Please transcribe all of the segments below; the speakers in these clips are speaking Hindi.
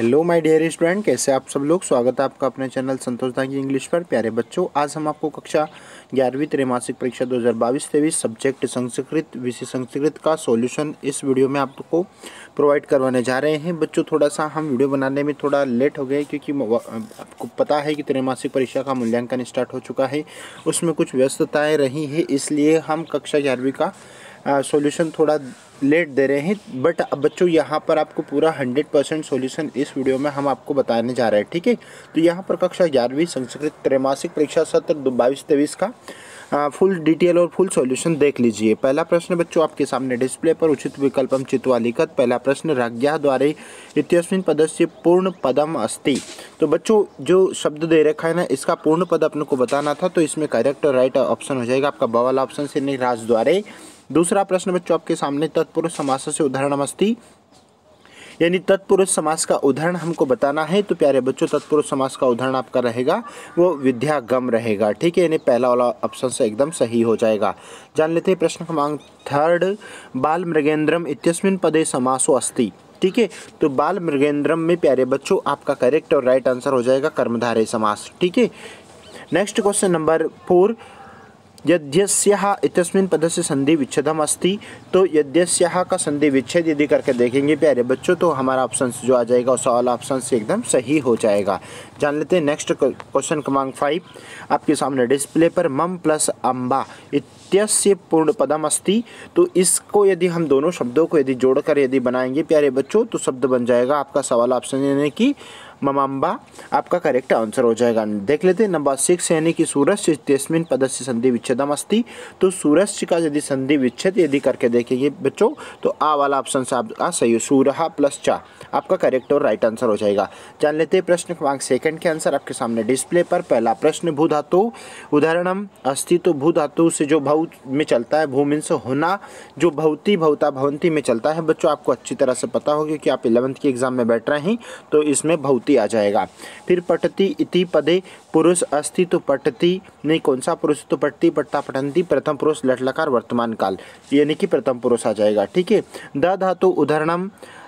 हेलो माय डियर स्टूडेंट, कैसे आप सब लोग। स्वागत है आपका अपने चैनल संतोष दा की इंग्लिश पर। प्यारे बच्चों, आज हम आपको कक्षा 11वीं त्रैमासिक परीक्षा 2022-23 सब्जेक्ट संस्कृत विषय संस्कृत का सॉल्यूशन इस वीडियो में आपको प्रोवाइड करवाने जा रहे हैं। बच्चों, थोड़ा सा हम वीडियो बनाने में थोड़ा लेट हो गए क्योंकि आपको पता है कि त्रैमासिक परीक्षा का मूल्यांकन स्टार्ट हो चुका है, उसमें कुछ व्यस्तताएँ रही हैं, इसलिए हम कक्षा 11वीं का सॉल्यूशन थोड़ा लेट दे रहे हैं। बट अब बच्चों, यहाँ पर आपको पूरा 100% सॉल्यूशन इस वीडियो में हम आपको बताने जा रहे हैं, ठीक है। तो यहाँ पर कक्षा 11वीं संस्कृत त्रैमासिक परीक्षा सत्र 22-23 का फुल डिटेल और फुल सॉल्यूशन देख लीजिए। पहला प्रश्न बच्चों आपके सामने डिस्प्ले पर उचित विकल्पम चित्वा लिखत। पहला प्रश्न, राज्ञा द्वारे इत्यस्मिन् पदस्य पूर्ण पदम अस्ति। तो बच्चों, जो शब्द दे रखा है ना, इसका पूर्ण पद अपने को बताना था, तो इसमें करेक्ट और राइट ऑप्शन हो जाएगा आपका ब वाला ऑप्शन से, नहीं राज द्वारे। दूसरा प्रश्न बच्चों आपके सामने, तत्पुरुष समास से उदाहरणमस्ति, यानी तत्पुरुष समास का उदाहरण हमको बताना है। तो प्यारे बच्चों, तत्पुरुष समास का उदाहरण आपका रहेगा वो विद्यागम रहेगा, ठीक है। यानी पहला वाला ऑप्शन से एकदम सही हो जाएगा। जान लेते हैं प्रश्न क्रमांक 3, बाल मृगेंद्रम इत्यस्मिन् पदे समासो अस्ति, ठीक है। तो बाल मृगेंद्रम में प्यारे बच्चों आपका करेक्ट और राइट आंसर हो जाएगा कर्मधारय समास, ठीक है। नेक्स्ट क्वेश्चन नंबर 4, यद्यस्याः इत्यस्मिन् पदस्य संधि विच्छेदम अस्ति। तो यद्यस्याः का संधि विच्छेद यदि करके देखेंगे प्यारे बच्चों, तो हमारा ऑप्शन जो आ जाएगा उस वाला ऑप्शन से एकदम सही हो जाएगा। जान लेते हैं नेक्स्ट क्वेश्चन क्रमांक 5 आपके सामने डिस्प्ले पर, मम प्लस अम्बा इत्यस्य पूर्ण पदम अस्ति। तो इसको यदि हम दोनों शब्दों को यदि जोड़कर यदि बनाएंगे प्यारे बच्चों, तो शब्द बन जाएगा आपका सवाल ऑप्शन, यानी कि ममाम्बा आपका करेक्ट आंसर हो जाएगा। देख लेते हैं नंबर 6, यानी कि सूरज इत्यस्मिन् पदस्य संधि विच्छेदम अस्ति। तो सूरज का यदि संधि विच्छेद यदि करके देखेंगे बच्चों, तो आ वाला ऑप्शन से आपका सही, सूरह प्लस चा आपका करेक्ट और राइट आंसर हो जाएगा। जान लेते हैं प्रश्न क्रमांक 2 के आंसर आपके सामने डिस्प्ले पर। पहला प्रश्न, भू धातु उदाहरणम अस्ति। तो भू धातु से जो भू में चलता है, भू मीन्स होना, जो भवती भवता भवंती में चलता है बच्चों, आपको अच्छी तरह से पता होगा कि आप 11वीं के एग्जाम में बैठ रहे हैं, तो इसमें भवती आ जाएगा। फिर पठति इति पदे पुरुष अस्ति। तो पठति नहीं, कौन सा पुरुष, तो पठति पठता पठंती प्रथम पुरुष लट लकार वर्तमान काल, यानी कि प्रथम पुरुष आ जाएगा, ठीक है। द धातु उदाहरणम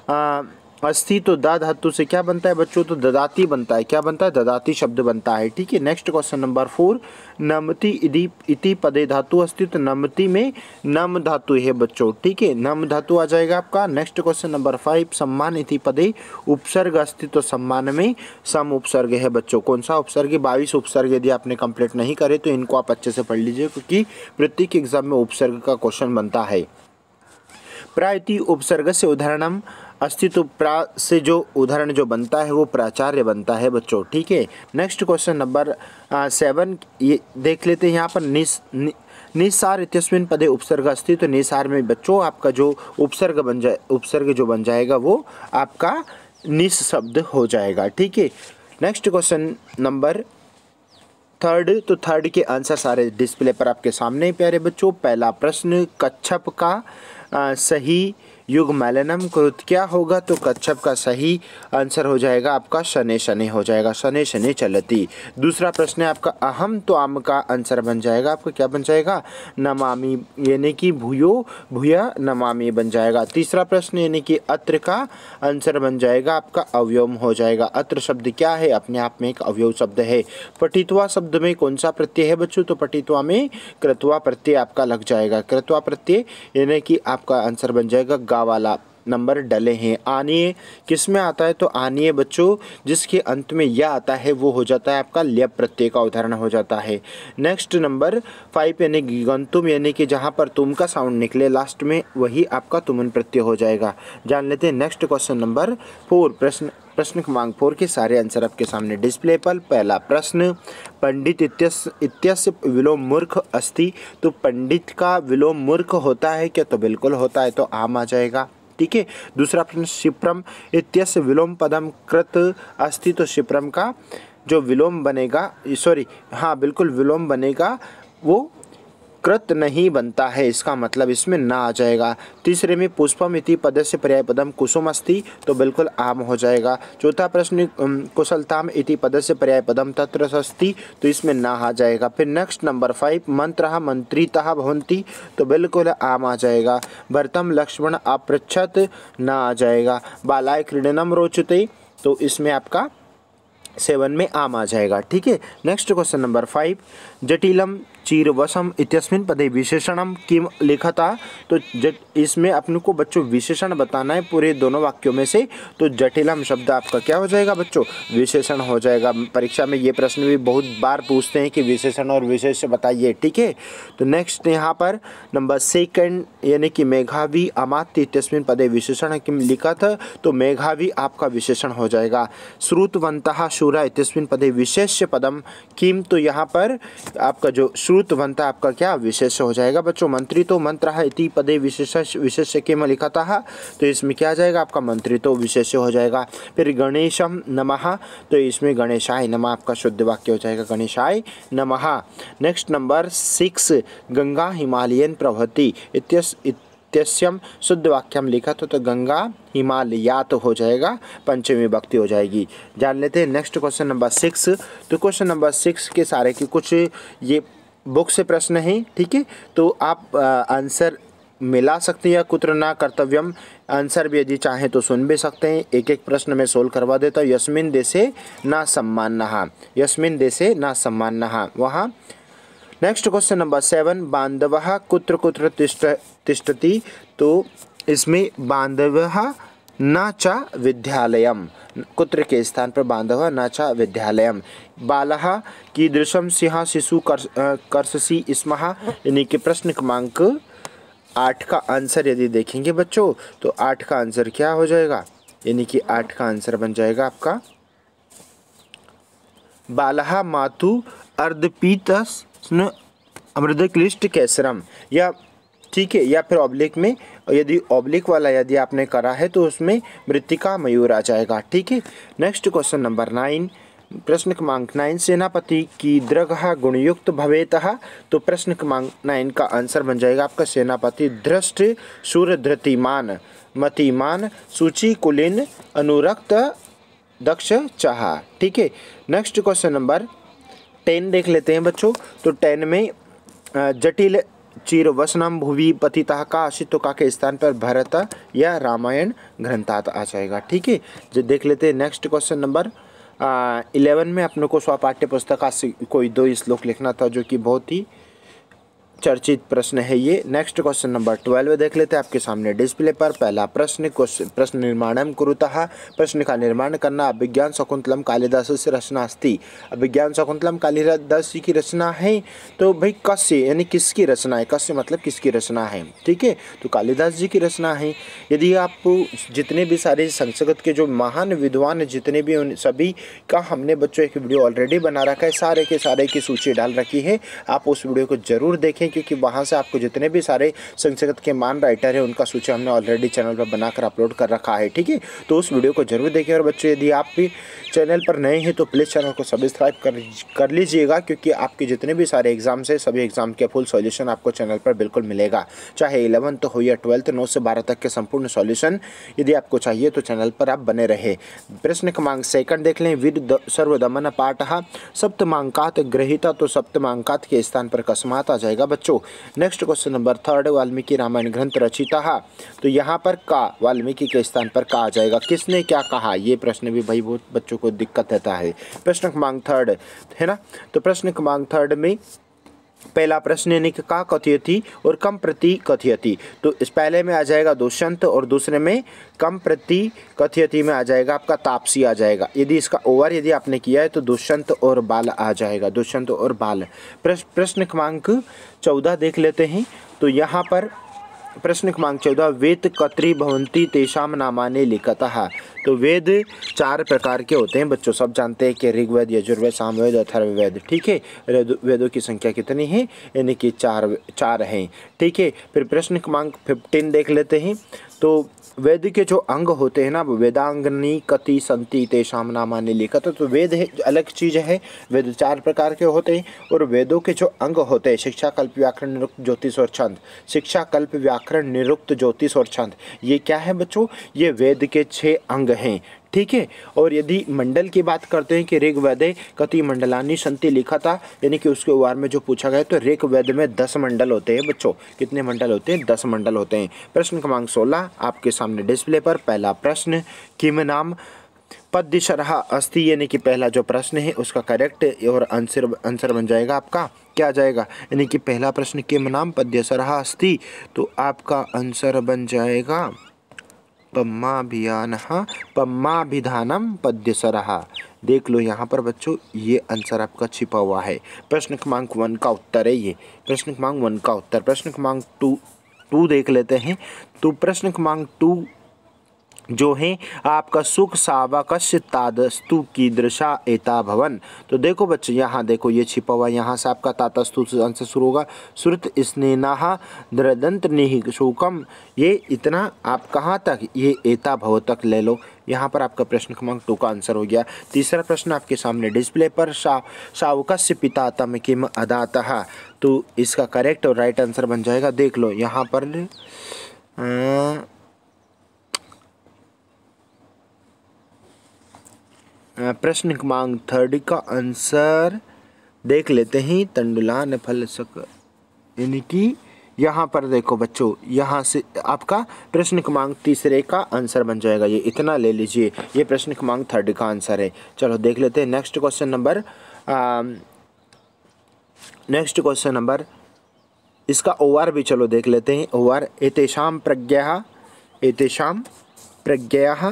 अस्ति। तो दा धातु से क्या बनता है बच्चों, तो ददाती बनता है। क्या बनता है, ददाती शब्द बनता है, ठीक है। नेक्स्ट क्वेश्चन नंबर 4, नमति इति पदे धातु अस्ति। तो नमति में नम धातु है बच्चों, ठीक है, नम धातु आ जाएगा आपका। नेक्स्ट क्वेश्चन नंबर 5, सम्मान इति पदे उपसर्ग अस्ति। तो सम्मान में सम उपसर्ग है बच्चों। कौन सा उपसर्ग, 22 उपसर्ग यदि आपने कंप्लीट नहीं करे तो इनको आप अच्छे से पढ़ लीजिए, क्योंकि प्रत्येक एग्जाम में उपसर्ग का क्वेश्चन बनता है। प्रा इति उपसर्ग से उदाहरणम अस्ति। तो प्रा से जो उदाहरण जो बनता है वो प्राचार्य बनता है बच्चों, ठीक है। नेक्स्ट क्वेश्चन नंबर 7 ये देख लेते हैं। यहाँ पर निसार इत्यस्मिन् पदे उपसर्ग अस्ति। तो निसार में बच्चों आपका जो उपसर्ग जो बन जाएगा वो आपका निस शब्द हो जाएगा, ठीक है। नेक्स्ट क्वेश्चन नंबर 3, तो 3 के आंसर सारे डिस्प्ले पर आपके सामने प्यारे बच्चों। पहला प्रश्न, कच्छप का सही युग्मैलनम कृत क्या होगा। तो कच्छप का सही आंसर हो जाएगा आपका शनै शनै हो जाएगा, शनै शनै चलती। दूसरा प्रश्न है आपका अहम, तो आम का आंसर बन जाएगा आपका क्या बन जाएगा, नमामि, यानी कि भूयो भूया नमामि बन जाएगा। तीसरा प्रश्न, यानी कि अत्र का आंसर बन जाएगा आपका अवयव हो जाएगा। अत्र शब्द क्या है, अपने आप में एक अवयव शब्द है। पठित्वा शब्द में कौन सा प्रत्यय है बच्चों, तो पठित्वा में कृत्वा प्रत्यय आपका लग जाएगा। कृत्वा प्रत्यय यानी कि आपका आंसर बन जाएगा गा वाला नंबर डले हैं। आनीय किस में आता है, तो आनीय बच्चों जिसके अंत में या आता है वो हो जाता है आपका ल्यप प्रत्यय का उदाहरण हो जाता है। नेक्स्ट नंबर 5, यानी गिगंतुम, यानी कि जहाँ पर तुम का साउंड निकले लास्ट में वही आपका तुमन प्रत्यय हो जाएगा। जान लेते हैं नेक्स्ट क्वेश्चन नंबर 4। प्रश्न क्रमांक 4 के सारे आंसर आपके सामने डिस्प्ले पर। पहला प्रश्न, पंडित इत्यस्य विलोम मूर्ख अस्ति। तो पंडित का विलोम मूर्ख होता है क्या, तो बिल्कुल होता है, तो आम आ जाएगा, ठीक है। दूसरा प्रश्न, क्षिप्रम इत्यस्य विलोम पदम कृत अस्ति। तो क्षिप्रम का जो विलोम बनेगा, सॉरी हाँ बिल्कुल विलोम बनेगा, वो कृत नहीं बनता है, इसका मतलब इसमें ना आ जाएगा। तीसरे में पुष्पम इति पदस्य पर्याय पदम कुसुम अस्ति। तो बिल्कुल आम हो जाएगा। चौथा प्रश्न, कुशलताम इति पदस्य पर्याय पदम तत्र अस्ति। तो इसमें ना आ जाएगा। फिर नेक्स्ट नंबर 5, मंत्रः मंत्रितः भवन्ति। तो बिल्कुल आम आ जाएगा। भरतम लक्ष्मण अपृच्छत ना आ जाएगा। बालाय क्रीडनम रोचते तो इसमें आपका 7 में आम आ जाएगा। ठीक है, नेक्स्ट क्वेश्चन नंबर 5, जटिलम चीरवशम इत्यस्मिन् पदे विशेषणम किम लिखता। तो इसमें अपने को बच्चों विशेषण बताना है पूरे दोनों वाक्यों में से। तो जटिलम शब्द आपका क्या हो जाएगा बच्चों, विशेषण हो जाएगा। परीक्षा में ये प्रश्न भी बहुत बार पूछते हैं कि विशेषण और विशेष्य बताइए। ठीक है, तो नेक्स्ट यहाँ पर नंबर 2 यानी कि मेघावी अमात्य इत्यस्मिन् पदे विशेषण किम लिखत। तो मेघावी आपका विशेषण हो जाएगा। श्रुतवन्तः शूरा इत्यस्मिन् पदे विशेष्य पदम किम। तो यहाँ पर आपका जो श्रुतवन्तः आपका क्या विशेष्य हो जाएगा बच्चों। मंत्री तो मंत्रः इति पदे विशेष्य किम लिखतः। तो इसमें क्या आ जाएगा आपका मंत्री तो विशेष्य हो जाएगा। फिर गणेशम नमः, तो इसमें गणेशाय नमः आपका शुद्ध वाक्य हो जाएगा, गणेशाय नमः। नेक्स्ट नंबर 6, गंगा हिमालयन प्रवहति इत्यस्यम शुद्ध वाक्यम लिखा। तो गंगा हिमालयात हो जाएगा, पंचमी विभक्ति हो जाएगी। जान लेते हैं नेक्स्ट क्वेश्चन नंबर 6। तो क्वेश्चन नंबर 6 के सारे के कुछ ये बुक से प्रश्न हैं। ठीक है, तो आप आंसर मिला सकते हैं या कुत्र ना कर्तव्यम, आंसर भी यदि चाहें तो सुन भी सकते हैं। एक एक प्रश्न में सोल्व करवा देता हूँ। यस्मिन् देशे न सम्मानः, यस्मिन् देशे न सम्मानः वहाँ। नेक्स्ट क्वेश्चन नंबर 7, बांधवः कुत्र कुत्र तिष्ठति। तो इसमें बांधवः न च विद्यालयम, कुत्र के स्थान पर बांधवः न च विद्यालयम। बालः कीदृशं सिंह शिशु कर्षसि स्मः, यानी कि प्रश्न क्रमांक 8 का आंसर यदि देखेंगे बच्चों तो 8 का आंसर क्या हो जाएगा, यानी कि 8 का आंसर बन जाएगा आपका बालः मातु अर्धपीतस् अमृतक्लिष्ट केसरम। या ठीक है, या फिर ऑब्लिक में, यदि ऑब्लिक वाला यदि आपने करा है तो उसमें मृत्तिका मयूर आ जाएगा। ठीक है, नेक्स्ट क्वेश्चन नंबर 9, प्रश्न क्रमांक 9, सेनापति की दृढ़ गुणयुक्त भवेतः। तो प्रश्न क्रमांक 9 का आंसर बन जाएगा आपका सेनापति दृष्ट शूर धृतिमान मतिमान सूची कुलीन अनुरक्त दक्ष चाह। ठीक है, नेक्स्ट क्वेश्चन नंबर 10 देख लेते हैं बच्चों। तो 10 में जटिल चीरवसनम भुवि पतितः का आशितो का के स्थान पर भरत या रामायण ग्रंथात आ जाएगा। ठीक है, जो देख लेते हैं नेक्स्ट क्वेश्चन नंबर 11 में अपने को स्वपाठ्य पुस्तक से कोई 2 श्लोक लिखना था, जो कि बहुत ही चर्चित प्रश्न है ये। नेक्स्ट क्वेश्चन नंबर 12 देख लेते हैं आपके सामने डिस्प्ले पर। पहला प्रश्न निर्माणम कुरुतः, प्रश्न का निर्माण करना। अभिज्ञान शकुंतलम कालिदास से रचना अस्ति। अभिज्ञान शकुंतलम कालिदास जी की रचना है। तो भाई कस्य यानी किसकी रचना है, कस्य मतलब किसकी रचना है। ठीक है, तो कालिदास जी की रचना है। यदि आप जितने भी सारे संस्कृत के जो महान विद्वान जितने भी उन सभी का हमने बच्चों एक वीडियो ऑलरेडी बना रखा है, सारे के सारे की सूची डाल रखी है। आप उस वीडियो को जरूर देखें, क्योंकि वहाँ से आपको जितने भी सारे संस्कृत के महान राइटर हैं उनका सूची हमने ऑलरेडी चैनल पर बनाकर अपलोड कर रखा है। ठीक है, तो उस वीडियो को जरूर देखें। और बच्चों यदि आप भी चैनल पर नए हैं तो प्लीज़ चैनल को सब्सक्राइब कर लीजिएगा, क्योंकि आपके जितने भी सारे एग्जाम्स हैं सभी एग्जाम के फुल सॉल्यूशन आपको चैनल पर बिल्कुल मिलेगा। चाहे 11th हो या 12th, 9 से 12 तक के संपूर्ण सॉल्यूशन यदि आपको चाहिए तो चैनल पर आप बने रहे। प्रश्न क्रमांक 2 देख लें। वीर सर्वदमन पाठः सप्तमांकात गृहीता। तो सप्तमांकात के स्थान पर कस्मात आ जाएगा बच्चों। Next question number 3, Valmiki Ramayana ग्रंथ रचिता। तो यहाँ पर का वाल्मीकि के स्थान पर का आ जाएगा। किसने क्या कहा, ये प्रश्न भी भाई बहुत बच्चों को दिक्कत रहता है। प्रश्न क्रमांक 3 है ना। तो प्रश्न क्रमांक 3 में पहला प्रश्न यानी कि का कथयति और कम प्रति कथयति। तो इस पहले में आ जाएगा दुष्यंत और दूसरे में कम प्रति कथयति में आ जाएगा आपका तापसी आ जाएगा। यदि इसका ओवर यदि आपने किया है तो दुष्यंत और बाल आ जाएगा, दुष्यंत और बाल। प्रश्न क्रमांक 14 देख लेते हैं। तो यहाँ पर प्रश्न क्रमांक 14, वेद कत्री भवन्ति तेषाम नामानि लिखतः। तो वेद 4 प्रकार के होते हैं बच्चों, सब जानते हैं कि ऋग्वेद, यजुर्वेद, सामवेद, अथर्ववेद। ठीक है, वेदों की संख्या कितनी है, यानी कि 4 हैं। ठीक है, फिर प्रश्न क्रमांक 15 देख लेते हैं। तो वेद के जो अंग होते हैं ना, वेदांगनी कति संति तेषाम नामानि लिखत। तो वेद है अलग चीज़ है, वेद 4 प्रकार के होते हैं। और वेदों के जो अंग होते हैं, शिक्षा, कल्प, व्याकरण, निरुक्त, ज्योतिष और छंद। शिक्षा, कल्प, व्याकरण, निरुक्त, ज्योतिष और छंद, ये क्या है बच्चों, ये वेद के 6 अंग हैं। ठीक है, और यदि मंडल की बात करते हैं कि ऋग्वेदे कति मंडलानि संति लिखा था, यानी कि उसके बारे में जो पूछा गया, तो ऋग्वेद में 10 मंडल होते हैं बच्चों। कितने मंडल होते हैं, 10 मंडल होते हैं। प्रश्न क्रमांक 16 आपके सामने डिस्प्ले पर। पहला प्रश्न, किम नाम पद्यशरः अस्ति, यानी कि पहला जो प्रश्न है उसका करेक्ट और आंसर बन जाएगा आपका क्या आ जाएगा, यानी कि पहला प्रश्न किम नाम पद्यशरः अस्ति, तो आपका आंसर बन जाएगा पम्माभिधानम पद्यशरः। देख लो यहाँ पर बच्चों, ये आंसर आपका छिपा हुआ है। प्रश्न क्रमांक 1 का उत्तर है ये, प्रश्न क्रमांक 1 का उत्तर। प्रश्न क्रमांक 2 देख लेते हैं। तो प्रश्न क्रमांक 2 जो है आपका सुख सावकस्य तादस्तु कीदृशा एता भवन। तो देखो बच्चे, यहाँ देखो ये छिपा हुआ, यहाँ से आपका तातस्तु आंसर शुरू होगा। श्रुत स्नेनाः द्रदंत निहि शोकम, ये इतना आप कहाँ तक, ये एता भव तक ले लो। यहाँ पर आपका प्रश्न क्रमांक 2 का आंसर हो गया। तीसरा प्रश्न आपके सामने डिस्प्ले पर, शावकस्य पिता तम किम अदातः, तो इसका करेक्ट और राइट आंसर बन जाएगा। देख लो यहाँ पर प्रश्न क्रमांक 3 का आंसर देख लेते हैं। तंडुलान फल सक, यानी कि यहाँ पर देखो बच्चों, यहाँ से आपका प्रश्न क्रमांक 3 का आंसर बन जाएगा। ये इतना ले लीजिए, ये प्रश्न क्रमांक 3 का आंसर है। चलो देख लेते हैं नेक्स्ट क्वेश्चन नंबर इसका ओआर भी चलो देख लेते हैं। ओआर एतेषां प्रज्ञाः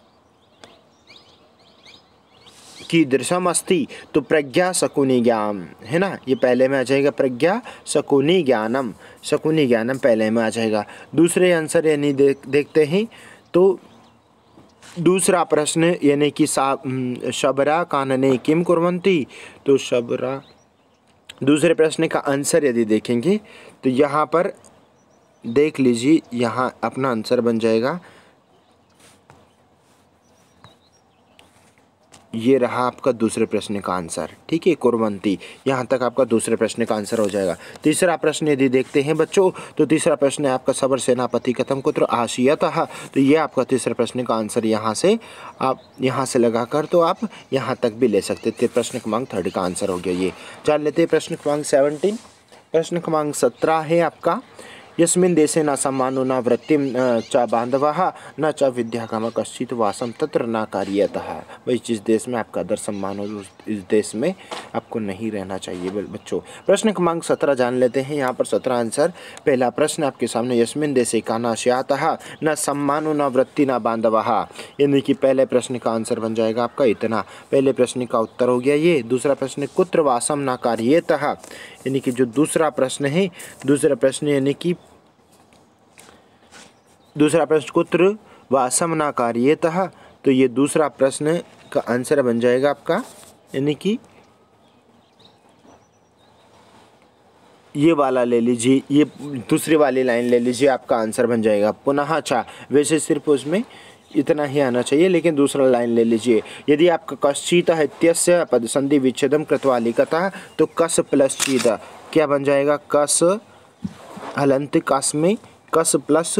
कीदृशम अस्ति, तो प्रज्ञा शकुनी ज्ञान है ना, ये पहले में आ जाएगा। प्रज्ञा शकुनी ज्ञानम पहले में आ जाएगा। दूसरे आंसर यानी देखते हैं। तो दूसरा प्रश्न यानी कि शबरा कानने किम कुर्वन्ति, तो शबरा, दूसरे प्रश्न का आंसर यदि देखेंगे तो यहाँ पर देख लीजिए, यहाँ अपना आंसर बन जाएगा। ये रहा आपका दूसरे प्रश्न का आंसर, ठीक है, कुर्वन्ति। यहाँ तक आपका दूसरे प्रश्न का आंसर हो जाएगा। तीसरा प्रश्न यदि देखते हैं बच्चों, तो तीसरा प्रश्न है आपका सबर सेनापति कथम कुत्र आशीयतः, तो ये आपका तीसरे प्रश्न का आंसर यहाँ से आप यहाँ से लगाकर तो आप यहाँ तक भी ले सकते थे। प्रश्न क्रमांक 3 का आंसर हो गया। ये जान लेते हैं प्रश्न क्रमांक 17। प्रश्न क्रमांक 17 है आपका, यस्मिन् देशे न सम्मानो न वृत्तिं च बांधवः न च विद्यागम कश्चित् वासम तत्र न कार्यतः। भाई जिस देश में आपका आदर सम्मान हो, इस देश में आपको नहीं रहना चाहिए बच्चों। प्रश्न क्रमांक 17 जान लेते हैं। यहाँ पर 17 आंसर। पहला प्रश्न आपके सामने, यस्मिन् देशे का न स्यातः न सम्मानो न वृत्ति न बांधवः, यानी कि पहले प्रश्न का आंसर बन जाएगा आपका इतना। पहले प्रश्न का उत्तर हो गया ये। दूसरा प्रश्न, कुत्र वासम न कार्यतः, यानी कि जो दूसरा प्रश्न है, दूसरा प्रश्न यानी कि दूसरा प्रश्न कुत्र वासम न कार्यतः, तो ये दूसरा प्रश्न का आंसर बन जाएगा आपका, यानी कि ये वाला ले लीजिए, ये दूसरी वाली लाइन ले लीजिए, आपका आंसर बन जाएगा। पुनः अच्छा, वैसे सिर्फ उसमें इतना ही आना चाहिए, लेकिन दूसरा लाइन ले लीजिए। यदि आपका कश्चित है इत्यस्य पद संधि विच्छेदम कृत्वा लिखतः, तो कस प्लस चीद क्या बन जाएगा, कस हलंत कस में कस प्लस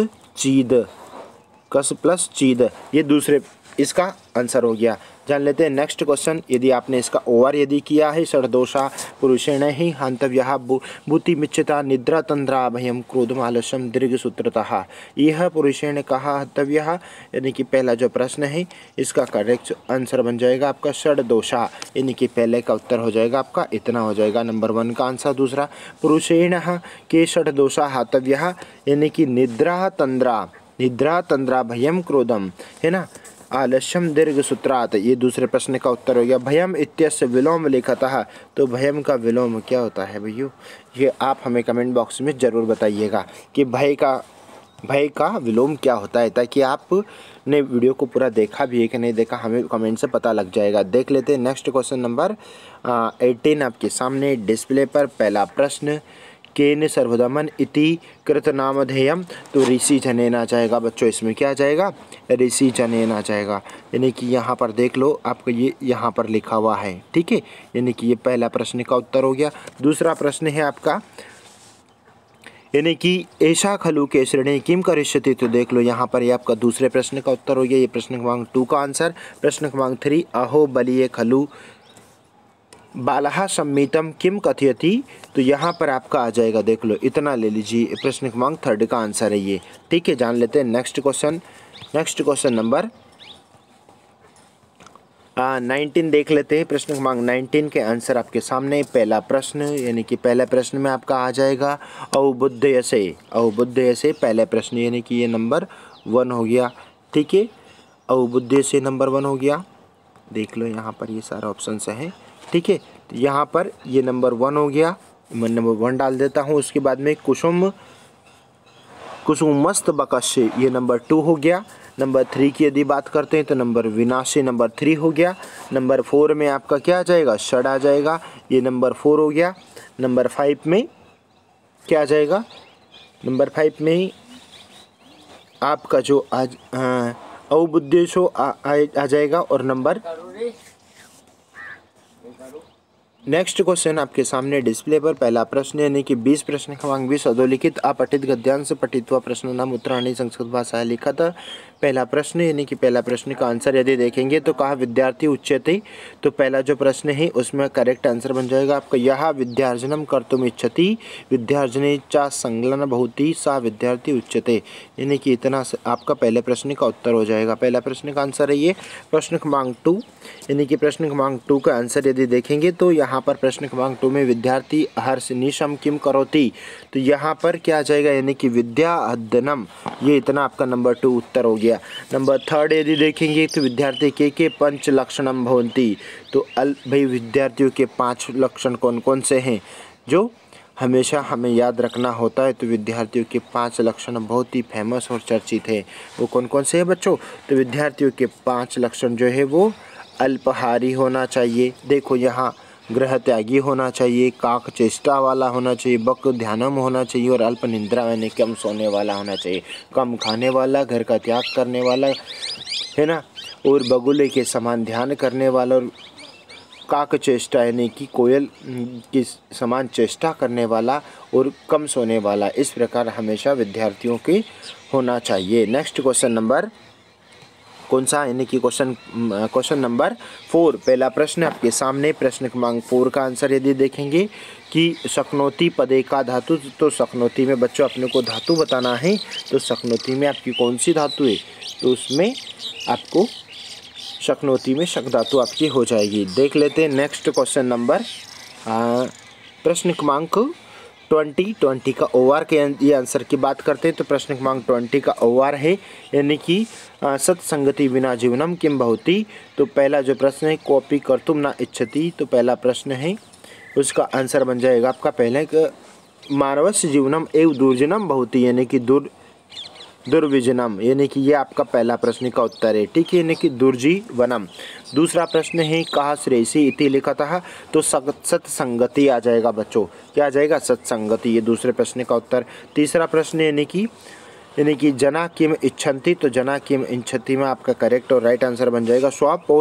चीद, ये दूसरे इसका आंसर हो गया। जान लेते हैं नेक्स्ट क्वेश्चन। यदि आपने इसका ओवर यदि किया है, षड्दोषा पुरुषेण ही हंतव्यः भूति मिच्छता निद्रा तंद्रा भयम क्रोधम आलस्यम दीर्घ सूत्रतः, यह पुरुषेण कहा हंतव्यः, यानी कि पहला जो प्रश्न है इसका करेक्ट आंसर बन जाएगा आपका षड्दोषा, यानी कि पहले का उत्तर हो जाएगा आपका इतना हो जाएगा, नंबर 1 का आंसर। दूसरा, पुरुषेण के षड्दोषा हंतव्यः, यानी कि निद्रा तंद्रा भयम क्रोधम है ना, आलस्यम दीर्घ सूत्रात, ये दूसरे प्रश्न का उत्तर हो गया। भयम इत्यस्य विलोम लिखतः, तो भयम का विलोम क्या होता है भैया, ये आप हमें कमेंट बॉक्स में ज़रूर बताइएगा कि भय का विलोम क्या होता है, ताकि आपने वीडियो को पूरा देखा भी है कि नहीं देखा, हमें कमेंट से पता लग जाएगा। देख लेते हैं नेक्स्ट क्वेश्चन नंबर 18 आपके सामने डिस्प्ले पर। पहला प्रश्न, केन सर्वदमन इति कृतनामधेयम, तो ऋषि जनेन आ जाएगा बच्चों, इसमें क्या आ जाएगा, ऋषि जनेन आ जाएगा, यानी कि यहाँ पर देख लो आपको ये यहाँ पर लिखा हुआ है, ठीक है, यानी कि ये पहला प्रश्न का उत्तर हो गया। दूसरा प्रश्न है आपका, यानी कि ऐसा खलु के श्रेणी किम करिष्यति, तो देख लो यहाँ पर ये आपका दूसरे प्रश्न का उत्तर हो गया। ये प्रश्न क्रमांक 2 का आंसर। प्रश्न क्रमांक 3, अहो बलिये खलु बालहा सम्मितम किम कथयति, तो यहाँ पर आपका आ जाएगा, देख लो इतना ले लीजिए, प्रश्न क्रमांक 3 का आंसर है ये, ठीक है। जान लेते हैं नेक्स्ट क्वेश्चन नंबर 19 देख लेते हैं। प्रश्न क्रमांक 19 के आंसर आपके सामने। पहला प्रश्न यानी कि पहले प्रश्न में आपका आ जाएगा अवबुद्धय से। अवबुद्धय से पहले प्रश्न यानी कि ये नंबर 1 हो गया। ठीक है, अवबुद्धय से नंबर 1 हो गया। देख लो यहाँ पर ये सारा ऑप्शन है। ठीक है, तो यहाँ पर ये नंबर 1 हो गया, मैं नंबर 1 डाल देता हूँ। उसके बाद में कुसुमस्त बकस्य, ये नंबर 2 हो गया। नंबर 3 की यदि बात करते हैं तो नंबर विनाशी नंबर 3 हो गया। नंबर 4 में आपका क्या आ जाएगा, षड आ जाएगा, ये नंबर 4 हो गया। नंबर 5 में क्या आ जाएगा, नंबर 5 में आपका जो अवबुद्धेशो आ जाएगा। और नंबर नेक्स्ट क्वेश्चन आपके सामने डिस्प्ले पर। पहला प्रश्न यानी कि 20 प्रश्न क्रमांक 20 अधोलिखित अपठित गद्यांश पठित्वा प्रश्न नाम उत्तराणी संस्कृत भाषा लिखा था। पहला प्रश्न यानी कि पहला प्रश्न का आंसर यदि देखेंगे तो कहा विद्यार्थी उच्यते, तो पहला जो प्रश्न है उसमें करेक्ट आंसर बन जाएगा आपका यह विद्यार्जनम कर्तुम इच्छति विद्यार्जने चा संलग्न भवति सा विद्यार्थी उच्यते, यानी कि इतना आपका पहले प्रश्न का उत्तर हो जाएगा। पहला प्रश्न का आंसर है ये। प्रश्न क्रमांक 2 यानी कि प्रश्न क्रमांक 2 का आंसर यदि देखेंगे तो यहाँ पर प्रश्न क्रमांक 2 में विद्यार्थी हर्ष निशम किम करोति, तो यहाँ पर क्या आ जाएगा यानी कि विद्या अध्ययनम, ये इतना आपका नंबर 2 उत्तर हो गया। नंबर 3 यदि देखेंगे तो विद्यार्थी के पंच लक्षणम भवन्ति, तो भाई विद्यार्थियों के 5 लक्षण कौन कौन से हैं जो हमेशा हमें याद रखना होता है। तो विद्यार्थियों के 5 लक्षण बहुत ही फेमस और चर्चित है, वो कौन कौन से हैं बच्चों। तो विद्यार्थियों के 5 लक्षण जो है वो अल्पहारी होना चाहिए, देखो यहाँ गृह त्यागी होना चाहिए, काक चेष्टा वाला होना चाहिए, बक ध्यानम होना चाहिए और अल्प निद्रा यानी कम सोने वाला होना चाहिए, कम खाने वाला, घर का त्याग करने वाला है ना, और बगुले के समान ध्यान करने वाला, और काक चेष्टा यानी कि कोयल की समान चेष्टा करने वाला, और कम सोने वाला। इस प्रकार हमेशा विद्यार्थियों के होना चाहिए। नेक्स्ट क्वेश्चन नंबर कौन सा, यानी कि क्वेश्चन नंबर 4 पहला प्रश्न आपके सामने। प्रश्न क्रमांक 4 का आंसर यदि देखेंगे कि शक्नोति पदे का धातु, तो शक्नोति में बच्चों अपने को धातु बताना है। तो शक्नोति में आपकी कौन सी धातु है, तो उसमें आपको शक्नोति में शक धातु आपकी हो जाएगी। देख लेते हैं नेक्स्ट क्वेश्चन नंबर प्रश्न क्रमांक 20 का ओआर के ये आंसर की बात करते हैं। तो प्रश्न क्रमांक 20 का ओआर है यानी कि सत्संगति बिना जीवनम किम भवति, तो पहला जो प्रश्न है कॉपी कर्तुम ना इच्छति, तो पहला प्रश्न है उसका आंसर बन जाएगा आपका पहले मानवस्य जीवनम एवं दुर्जनम भवति, यानी कि दुर्विजनम, यानी कि ये आपका पहला प्रश्न का उत्तर है। ठीक है, यानी कि दुर्जीवनम। दूसरा प्रश्न है कहा श्रेयसी इति लिखा था, तो सत्संगति आ जाएगा बच्चों, क्या आ जाएगा, सत्संगति, ये दूसरे प्रश्न का उत्तर। तीसरा प्रश्न यानी कि जना किम इच्छन्ति, तो जना किम इच्छन्ति में आपका करेक्ट और राइट आंसर बन जाएगा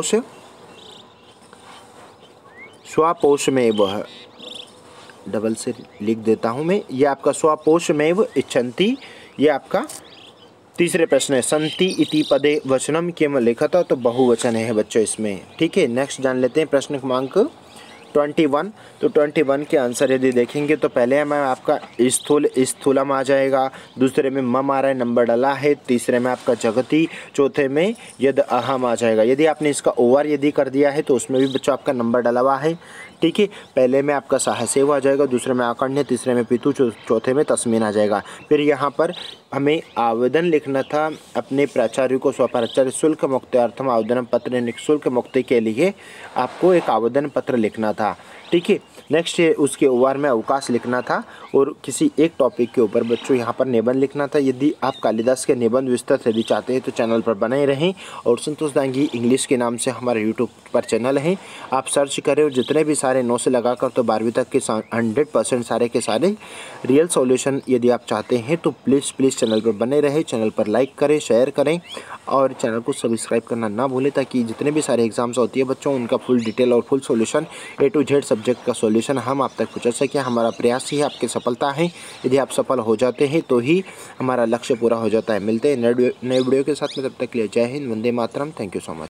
स्वपोष में वह, डबल से लिख देता हूँ मैं, ये आपका स्वपोष में इच्छन्ति, ये आपका तीसरे प्रश्न है। संति इति पदे वचनम किम लिखा था, तो बहुवचन है बच्चों इसमें। ठीक है, नेक्स्ट जान लेते हैं प्रश्न क्रमांक 21। तो 21 के आंसर यदि देखेंगे तो पहले में आपका स्थूलम आ जाएगा, दूसरे में मम आ रहा है, नंबर डला है, तीसरे में आपका जगती, चौथे में यद अहम आ जाएगा। यदि आपने इसका ओवर यदि कर दिया है तो उसमें भी बच्चों आपका नंबर डला हुआ है। ठीक है, पहले में आपका साहसेव आ जाएगा, दूसरे में आकर्ण्य, तीसरे में पितु, चौथे में तस्मीन आ जाएगा। फिर यहाँ पर हमें आवेदन लिखना था अपने प्राचार्य को, स्वप्राचार्य शुल्क मुक्त्यार्थम आवेदन पत्र, निःशुल्क मुक्ति के लिए आपको एक आवेदन पत्र लिखना था। ठीक है, नेक्स्ट उसके ओवर में अवकाश लिखना था और किसी एक टॉपिक के ऊपर बच्चों यहाँ पर निबंध लिखना था। यदि आप कालिदास के निबंध विस्तृत यदि चाहते हैं तो चैनल पर बने रहें, और संतोष दांगी इंग्लिश के नाम से हमारे यूट्यूब पर चैनल है, आप सर्च करें और जितने भी सारे 9 से लगाकर तो 12वीं तक के 100% सारे के सारे रियल सॉल्यूशन यदि आप चाहते हैं तो प्लीज़ चैनल पर बने रहें। चैनल पर लाइक करें, शेयर करें और चैनल को सब्सक्राइब करना ना भूलें, ताकि जितने भी सारे एग्जाम्स होती है बच्चों उनका फुल डिटेल और full solution A to Z subject का सॉल्यूशन हम आप तक पहुँचा सकें। हमारा प्रयास ही आपकी सफलता है। यदि आप सफल हो जाते हैं तो ही हमारा लक्ष्य पूरा हो जाता है। मिलते हैं नए वीडियो के साथ में, तब तक के लिए जय हिंद, वंदे मातरम, थैंक यू सो मच।